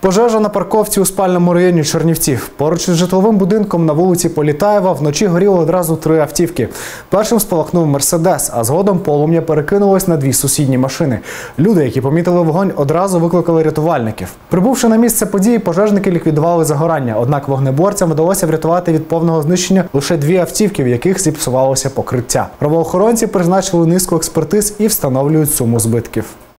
Пожежа на парковці у спальному районі Чернівців. Поруч із житловим будинком на вулиці Політаєва вночі горіло одразу 3 автівки. Першим спалахнув «Мерседес», а згодом полум'я перекинулось на 2 сусідні машини. Люди, які помітили вогонь, одразу викликали рятувальників. Прибувши на місце події, пожежники ліквідували загорання. Однак вогнеборцям вдалося врятувати від повного знищення лише 2 автівки, в яких зіпсувалося покриття. Правоохоронці призначили низку експертиз і встановлюють суму збитків.